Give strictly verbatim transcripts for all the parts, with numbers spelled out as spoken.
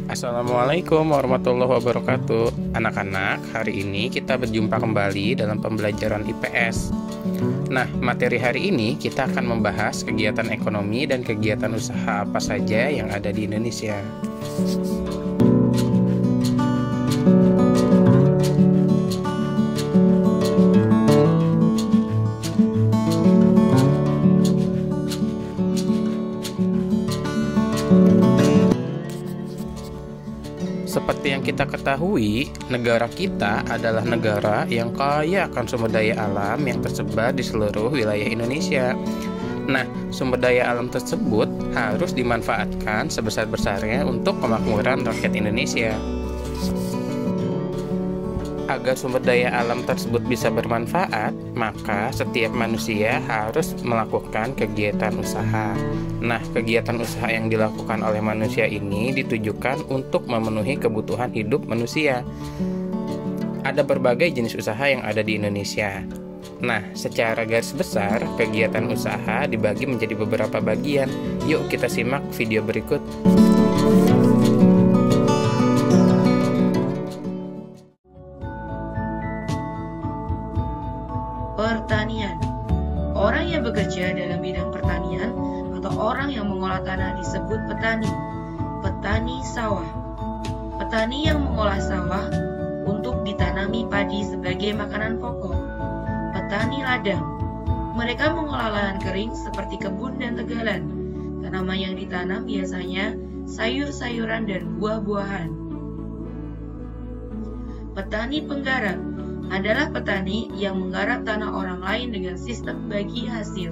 Assalamualaikum warahmatullahi wabarakatuh. Anak-anak, hari ini kita berjumpa kembali dalam pembelajaran I P S. Nah, materi hari ini kita akan membahas kegiatan ekonomi dan kegiatan usaha apa saja yang ada di Indonesia. Seperti yang kita ketahui, negara kita adalah negara yang kaya akan sumber daya alam yang tersebar di seluruh wilayah Indonesia. Nah, sumber daya alam tersebut harus dimanfaatkan sebesar-besarnya untuk kemakmuran rakyat Indonesia. Agar sumber daya alam tersebut bisa bermanfaat, maka setiap manusia harus melakukan kegiatan usaha. Nah, kegiatan usaha yang dilakukan oleh manusia ini ditujukan untuk memenuhi kebutuhan hidup manusia. Ada berbagai jenis usaha yang ada di Indonesia. Nah, secara garis besar, kegiatan usaha dibagi menjadi beberapa bagian. Yuk kita simak video berikut. Pertanian. Orang yang bekerja dalam bidang pertanian atau orang yang mengolah tanah disebut petani. Petani sawah. Petani yang mengolah sawah untuk ditanami padi sebagai makanan pokok. Petani ladang. Mereka mengolah lahan kering seperti kebun dan tegalan. Tanaman yang ditanam biasanya sayur-sayuran dan buah-buahan. Petani penggarap adalah petani yang menggarap tanah orang lain dengan sistem bagi hasil.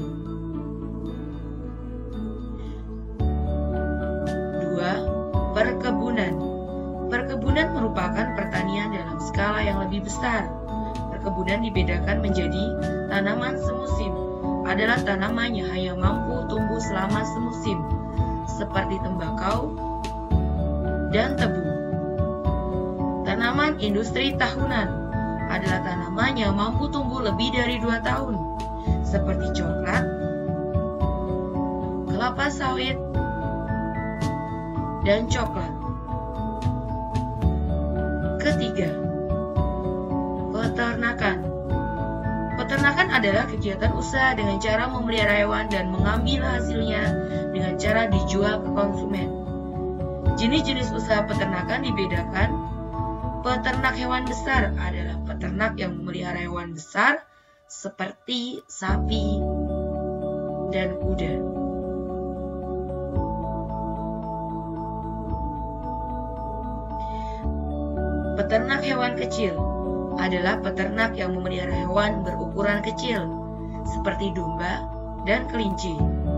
Dua, perkebunan. Perkebunan merupakan pertanian dalam skala yang lebih besar. Perkebunan dibedakan menjadi tanaman semusim. Adalah tanaman yang hanya mampu tumbuh selama semusim, seperti tembakau dan tebu. Tanaman industri tahunan adalah tanaman yang mampu tumbuh lebih dari dua tahun, seperti coklat, kelapa sawit, dan coklat. Ketiga, peternakan. Peternakan adalah kegiatan usaha dengan cara memelihara hewan dan mengambil hasilnya dengan cara dijual ke konsumen. Jenis-jenis usaha peternakan dibedakan. Peternak hewan besar adalah peternak yang memelihara hewan besar seperti sapi dan kuda. Peternak hewan kecil adalah peternak yang memelihara hewan berukuran kecil seperti domba dan kelinci.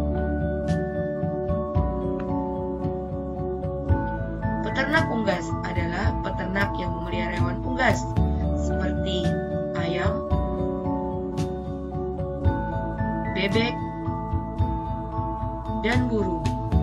Peternak unggas adalah peternak yang memelihara hewan unggas seperti ayam, bebek, dan burung.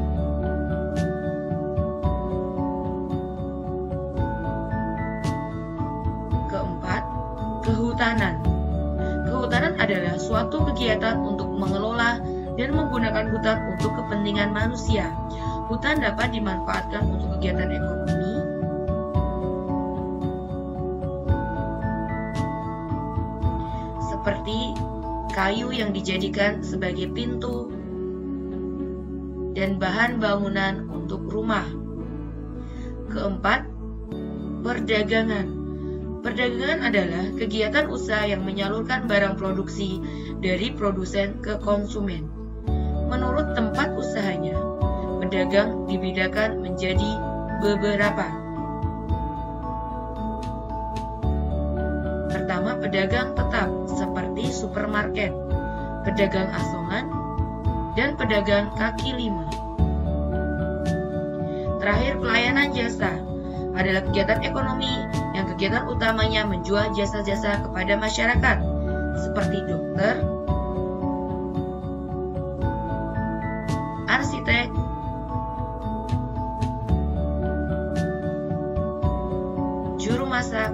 Keempat, kehutanan. Kehutanan adalah suatu kegiatan untuk mengelola dan menggunakan hutan untuk kepentingan manusia. Hutan dapat dimanfaatkan untuk kegiatan ekonomi, seperti kayu yang dijadikan sebagai pintu dan bahan bangunan untuk rumah. Keempat, perdagangan. Perdagangan adalah kegiatan usaha yang menyalurkan barang produksi dari produsen ke konsumen. Menurut tempat usahanya, pedagang dibedakan menjadi beberapa. Pertama, pedagang tetap seperti supermarket, pedagang asongan, dan pedagang kaki lima. Terakhir, pelayanan jasa adalah kegiatan ekonomi yang kegiatan utamanya menjual jasa-jasa kepada masyarakat, seperti dokter, arsitek, juru masak,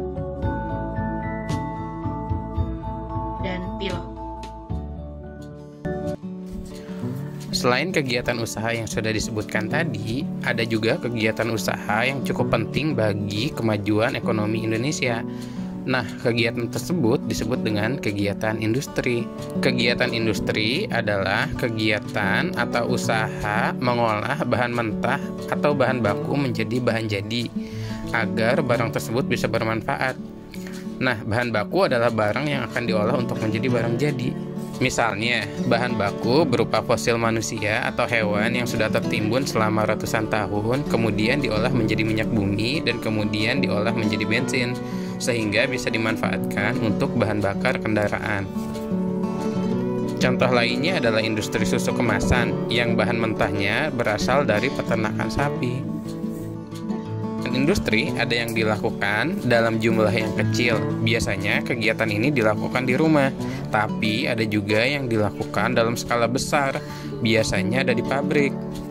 dan pilot. Selain kegiatan usaha yang sudah disebutkan tadi, ada juga kegiatan usaha yang cukup penting bagi kemajuan ekonomi Indonesia. Nah, kegiatan tersebut disebut dengan kegiatan industri. Kegiatan industri adalah kegiatan atau usaha mengolah bahan mentah atau bahan baku menjadi bahan jadi, agar barang tersebut bisa bermanfaat. Nah, bahan baku adalah barang yang akan diolah untuk menjadi barang jadi. Misalnya, bahan baku berupa fosil manusia atau hewan yang sudah tertimbun selama ratusan tahun, kemudian diolah menjadi minyak bumi, dan kemudian diolah menjadi bensin, sehingga bisa dimanfaatkan untuk bahan bakar kendaraan. Contoh lainnya adalah industri susu kemasan, yang bahan mentahnya berasal dari peternakan sapi. Industri ada yang dilakukan dalam jumlah yang kecil. Biasanya kegiatan ini dilakukan di rumah, tapi ada juga yang dilakukan dalam skala besar. Biasanya ada di pabrik.